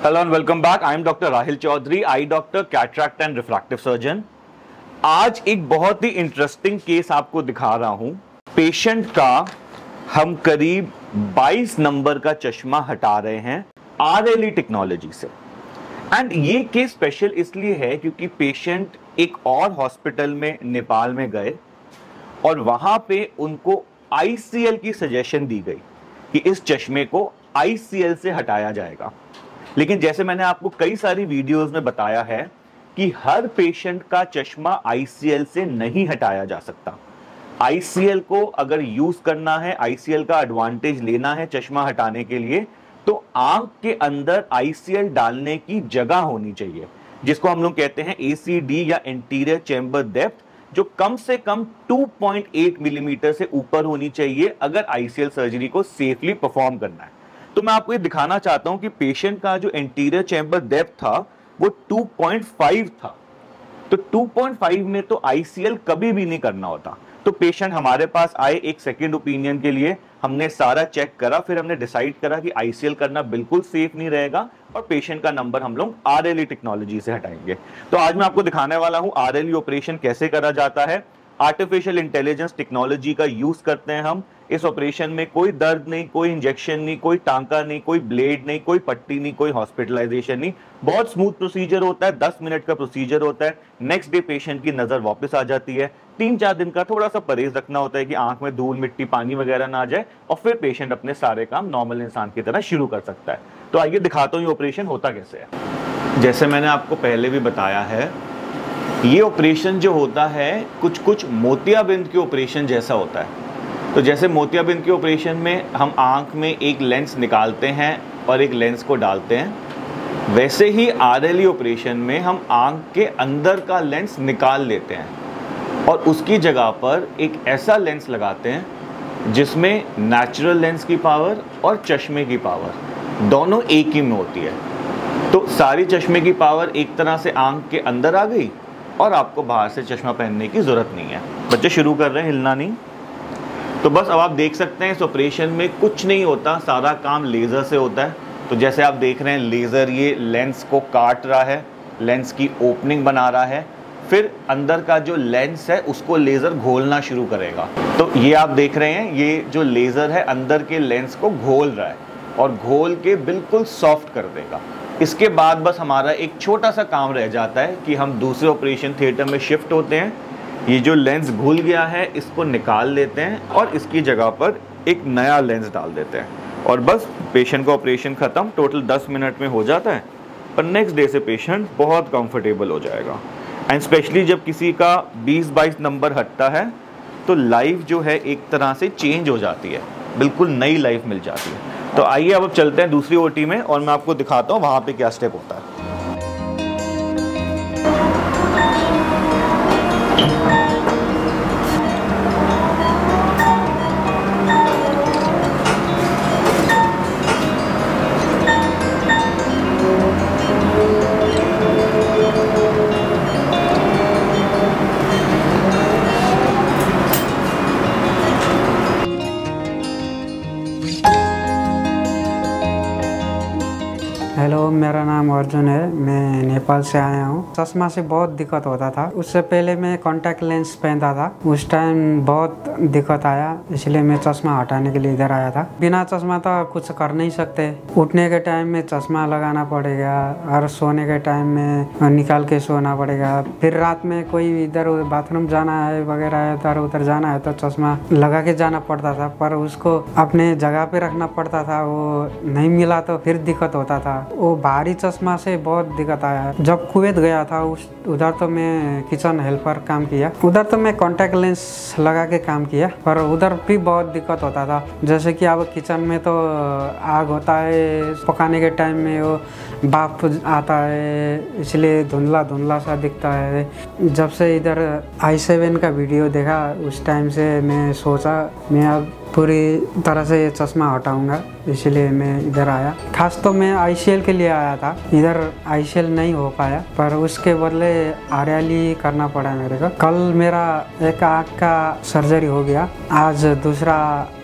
Hello and welcome back. I am doctor Rahil Chaudhary, eye doctor, cataract and refractive surgeon. आज एक बहुत ही interesting case आपको दिखा रहा हूं। पेशेंट का हम करीब 22 नंबर का चश्मा हटा रहे हैं आरएलई टेक्नोलॉजी से। एंड ये केस स्पेशल इसलिए है क्योंकि पेशेंट एक और हॉस्पिटल में नेपाल में गए और वहां पे उनको आईसीएल की सजेशन दी गई कि इस चश्मे को आईसीएल से हटाया जाएगा। लेकिन जैसे मैंने आपको कई सारी वीडियोस में बताया है कि हर पेशेंट का चश्मा आईसीएल से नहीं हटाया जा सकता। आईसीएल को अगर यूज करना है, आईसीएल का एडवांटेज लेना है चश्मा हटाने के लिए, तो आंख के अंदर आईसीएल डालने की जगह होनी चाहिए, जिसको हम लोग कहते हैं एसीडी या इंटीरियर चैम्बर डेप्थ, जो कम से कम 2.8 मिलीमीटर से ऊपर होनी चाहिए अगर आईसीएल सर्जरी को सेफली परफॉर्म करना है। तो मैं आपको ये दिखाना चाहता हूं कि पेशेंट का जो इंटीरियर चैम्बर डेप्थ था वो 2.5 था। तो 2.5 में तो आईसीएल कभी भी नहीं करना होता। तो पेशेंट हमारे पास आए एक सेकंड ओपिनियन के लिए, हमने सारा चेक करा, फिर हमने डिसाइड करा कि आईसीएल करना बिल्कुल सेफ नहीं रहेगा और पेशेंट का नंबर हम लोग आरएलई टेक्नोलॉजी से हटाएंगे। तो आज मैं आपको दिखाने वाला हूं आरएलई ऑपरेशन कैसे करा जाता है। आर्टिफिशियल इंटेलिजेंस टेक्नोलॉजी का यूज करते हैं हम। इस ऑपरेशन में कोई दर्द नहीं, कोई इंजेक्शन नहीं, कोई टांका नहीं, कोई ब्लेड नहीं, कोई पट्टी नहीं, कोई हॉस्पिटलाइजेशन नहीं। बहुत स्मूथ प्रोसीजर होता है, 10 मिनट का प्रोसीजर होता है। नेक्स्ट डे पेशेंट की नजर वापस आ जाती है। 3-4 दिन का थोड़ा सा परहेज रखना होता है कि आंख में धूल मिट्टी पानी वगैरह ना आ जाए, और फिर पेशेंट अपने सारे काम नॉर्मल इंसान की तरह शुरू कर सकता है। तो आइए दिखाता हूँ ये ऑपरेशन होता कैसे है। जैसे मैंने आपको पहले भी बताया है, ये ऑपरेशन जो होता है कुछ मोतियाबिंद के ऑपरेशन जैसा होता है। तो जैसे मोतियाबिंद के ऑपरेशन में हम आंख में एक लेंस निकालते हैं और एक लेंस को डालते हैं, वैसे ही आरएलई ऑपरेशन में हम आंख के अंदर का लेंस निकाल लेते हैं और उसकी जगह पर एक ऐसा लेंस लगाते हैं जिसमें नेचुरल लेंस की पावर और चश्मे की पावर दोनों एक ही में होती है। तो सारी चश्मे की पावर एक तरह से आंख के अंदर आ गई और आपको बाहर से चश्मा पहनने की ज़रूरत नहीं है। बच्चे शुरू कर रहे हैं, हिलना नहीं। तो बस अब आप देख सकते हैं इस ऑपरेशन में कुछ नहीं होता, सारा काम लेज़र से होता है। तो जैसे आप देख रहे हैं, लेज़र ये लेंस को काट रहा है, लेंस की ओपनिंग बना रहा है, फिर अंदर का जो लेंस है उसको लेज़र घोलना शुरू करेगा। तो ये आप देख रहे हैं, ये जो लेज़र है अंदर के लेंस को घोल रहा है और घोल के बिल्कुल सॉफ्ट कर देगा। इसके बाद बस हमारा एक छोटा सा काम रह जाता है कि हम दूसरे ऑपरेशन थिएटर में शिफ्ट होते हैं। ये जो लेंस घुल गया है इसको निकाल लेते हैं और इसकी जगह पर एक नया लेंस डाल देते हैं और बस पेशेंट का ऑपरेशन ख़त्म। टोटल 10 मिनट में हो जाता है और नेक्स्ट डे से पेशेंट बहुत कंफर्टेबल हो जाएगा। एंड स्पेशली जब किसी का 20-22 नंबर हटता है तो लाइफ जो है एक तरह से चेंज हो जाती है, बिल्कुल नई लाइफ मिल जाती है। तो आइए अब चलते हैं दूसरी ओटी में और मैं आपको दिखाता हूँ वहाँ पे क्या स्टेप होता है। हेलो, मेरा नाम अर्जुन है। मैं नेपाल से आया हूँ। चश्मा से बहुत दिक्कत होता था। उससे पहले मैं कॉन्टैक्ट लेंस पहनता था, उस टाइम बहुत दिक्कत आया, इसलिए मैं चश्मा हटाने के लिए इधर आया था। बिना चश्मा तो कुछ कर नहीं सकते। उठने के टाइम में चश्मा लगाना पड़ेगा और सोने के टाइम में निकाल के सोना पड़ेगा। फिर रात में कोई इधर बाथरूम जाना है वगैरह, इधर उधर जाना है तो चश्मा लगा के जाना पड़ता था, पर उसको अपने जगह पे रखना पड़ता था। वो नहीं मिला तो फिर दिक्कत होता था। वो भारी चश्मा से बहुत दिक्कत आया। जब कुवैत गया था उधर तो मैं किचन हेल्पर काम किया, उधर तो मैं कॉन्टैक्ट लेंस लगा के काम किया, पर उधर भी बहुत दिक्कत होता था। जैसे कि अब किचन में तो आग होता है, पकाने के टाइम में वो भाप आता है, इसलिए धुंधला धुंधला सा दिखता है। जब से इधर i7 का वीडियो देखा उस टाइम से मैं सोचा मैं अब पूरी तरह से ये चश्मा हटाऊंगा, इसलिए मैं इधर आया। खास तो मैं आईसीएल के लिए आया था, इधर आईसीएल नहीं हो पाया, पर उसके बदले आरएलई करना पड़ा मेरे को। कल मेरा एक आँख का सर्जरी हो गया, आज दूसरा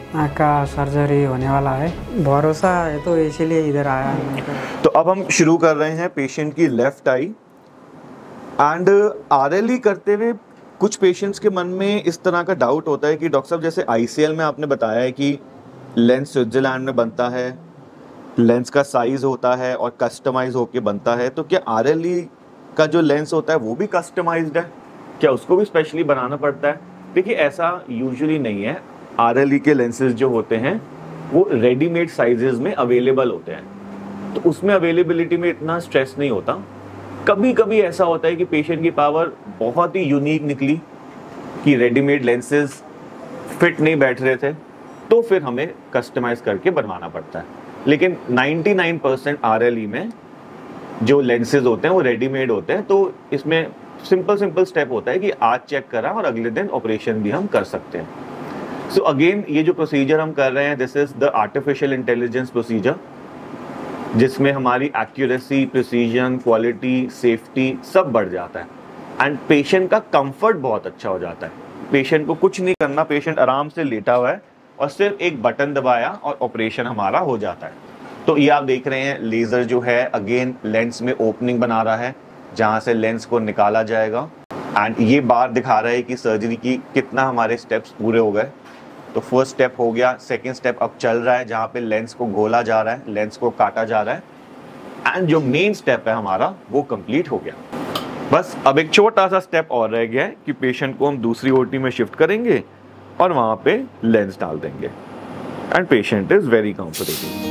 आँख का सर्जरी होने वाला है, भरोसा है तो इसीलिए इधर आया। तो अब हम शुरू कर रहे हैं पेशेंट की लेफ्ट आई। एंड आरएलई करते हुए कुछ पेशेंट्स के मन में इस तरह का डाउट होता है कि डॉक्टर साहब जैसे आईसीएल में आपने बताया है कि लेंस स्विट्जरलैंड में बनता है, लेंस का साइज होता है और कस्टमाइज होके बनता है, तो क्या आरएलई का जो लेंस होता है वो भी कस्टमाइज्ड है? क्या उसको भी स्पेशली बनाना पड़ता है? देखिए ऐसा यूजुअली नहीं है। आरएलई के लेंसेज जो होते हैं वो रेडीमेड साइजेस में अवेलेबल होते हैं, तो उसमें अवेलेबिलिटी में इतना स्ट्रेस नहीं होता। कभी कभी ऐसा होता है कि पेशेंट की पावर बहुत ही यूनिक निकली कि रेडीमेड लेंसेज फिट नहीं बैठ रहे थे, तो फिर हमें कस्टमाइज करके बनवाना पड़ता है। लेकिन 99% आरएलई में जो लेंसेज होते हैं वो रेडीमेड होते हैं, तो इसमें सिंपल स्टेप होता है कि आज चेक करा और अगले दिन ऑपरेशन भी हम कर सकते हैं। सो अगेन ये जो प्रोसीजर हम कर रहे हैं, this is the artificial intelligence procedure, जिसमें हमारी एक्यूरेसी, प्रिसीजन, क्वालिटी, सेफ्टी सब बढ़ जाता है एंड पेशेंट का कंफर्ट बहुत अच्छा हो जाता है। पेशेंट को कुछ नहीं करना, पेशेंट आराम से लेटा हुआ है और सिर्फ एक बटन दबाया और ऑपरेशन हमारा हो जाता है। तो ये आप देख रहे हैं लेज़र जो है अगेन लेंस में ओपनिंग बना रहा है जहाँ से लेंस को निकाला जाएगा, एंड ये बार दिखा रहा है कि सर्जरी की कितना हमारे स्टेप्स पूरे हो गए। तो फर्स्ट स्टेप हो गया, सेकंड स्टेप अब चल रहा है जहाँ पे लेंस को घोला जा रहा है, लेंस को काटा जा रहा है, एंड जो मेन स्टेप है हमारा वो कंप्लीट हो गया। बस अब एक छोटा सा स्टेप और रह गया है कि पेशेंट को हम दूसरी ओटी में शिफ्ट करेंगे और वहाँ पे लेंस डाल देंगे and patient is very comfortable.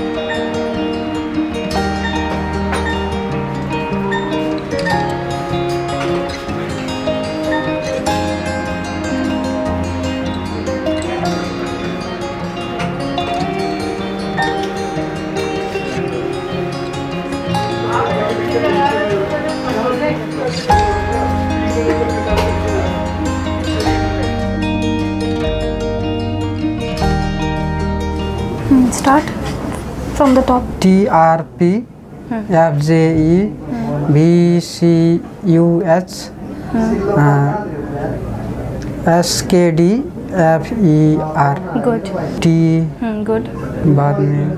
Start from the top. TRP FJE VCUH SKD FER Good. T Good. बाद में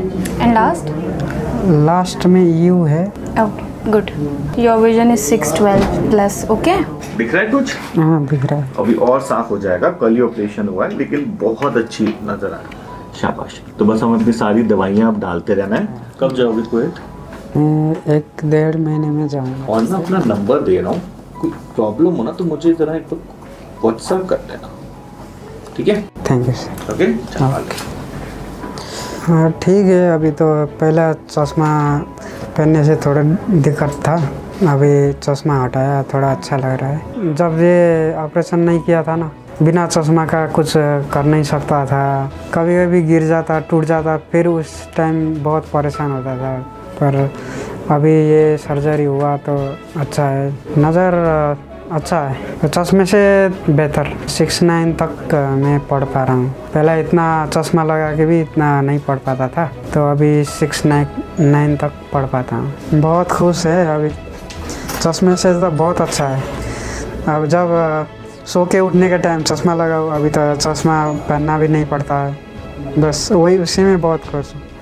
And लास्ट में U है। okay. Good. Your vision is 612 plus. Okay. दिख रहा है कुछ? हाँ दिख रहा है। अभी और साफ हो जाएगा, कल ही ऑपरेशन हुआ है लेकिन बहुत अच्छी नजर आ रही है। शाबाश। तो बस हम अपनी सारी दवाइयाँ अब डालते रहना है। कब जाओगे कुवैत? 1-1.5 महीने में जाऊँगा। और मैं अपना नंबर दे रहा हूँ, कोई प्रॉब्लम हो ना तो मुझे जरा एक व्हाट्सएप कर देना, ठीक है? Thank you sir. ओके। हाँ ठीक है। अभी तो पहला चश्मा पहनने से थोड़ा दिक्कत था, अभी चश्मा हटाया, थोड़ा अच्छा लग रहा है। जब ये ऑपरेशन नहीं किया था ना, बिना चश्मा का कुछ कर नहीं सकता था, कभी कभी गिर जाता, टूट जाता, फिर उस टाइम बहुत परेशान होता था। पर अभी ये सर्जरी हुआ तो अच्छा है, नज़र अच्छा है, तो चश्मे से बेहतर 6-9 तक मैं पढ़ पा रहा हूँ। पहले इतना चश्मा लगा के भी इतना नहीं पढ़ पाता था, तो अभी 6-9 तक पढ़ पाता हूँ। बहुत खुश है अभी, चश्मे से तो बहुत अच्छा है। अब जब सो के उठने के टाइम चश्मा लगाओ, अभी तो चश्मा पहनना भी नहीं पड़ता है, बस वही उसी में बहुत खुश हूँ।